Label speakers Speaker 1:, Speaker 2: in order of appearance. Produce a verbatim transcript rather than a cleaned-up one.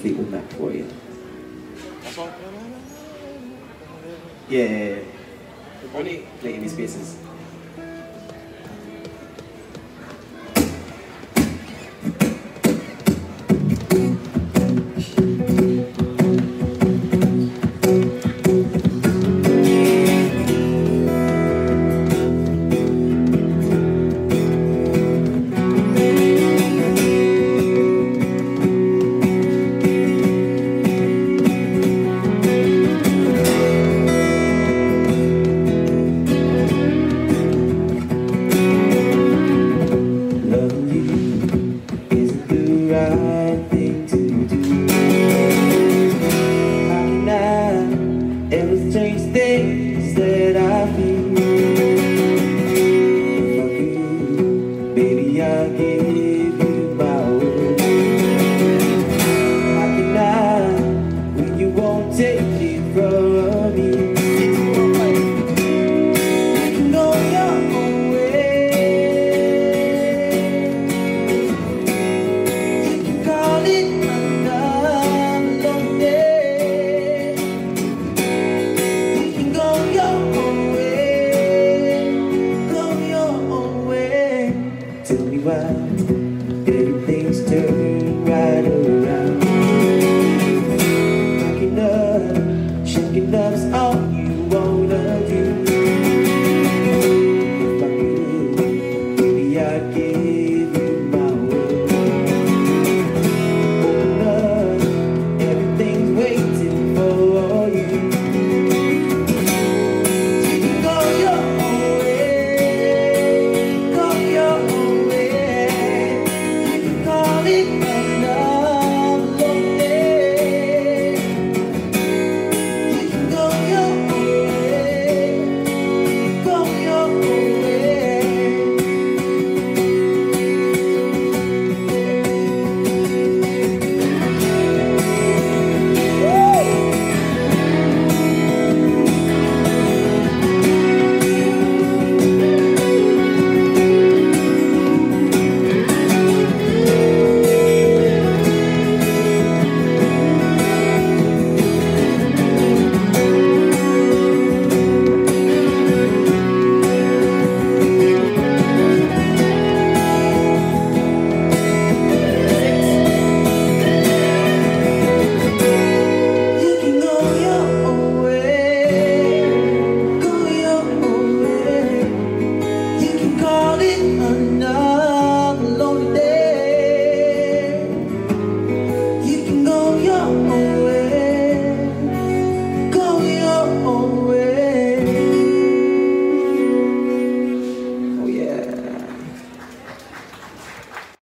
Speaker 1: Fleetwood Mac for you.
Speaker 2: That's all.
Speaker 1: Yeah, yeah, yeah. Only play any spaces. Right thing to do. How can I ever change things that I feel? If I could, baby, I'll give you my word. How can I, when you won't take it from me? You can go your own way. Tell me why everything's turning right around. Rocking up, shaking up's all you wanna do. If I could, baby, I'd give you my word. Open up, everything's waiting for you. You can go your own way, go your own. Another lonely day. You can go your own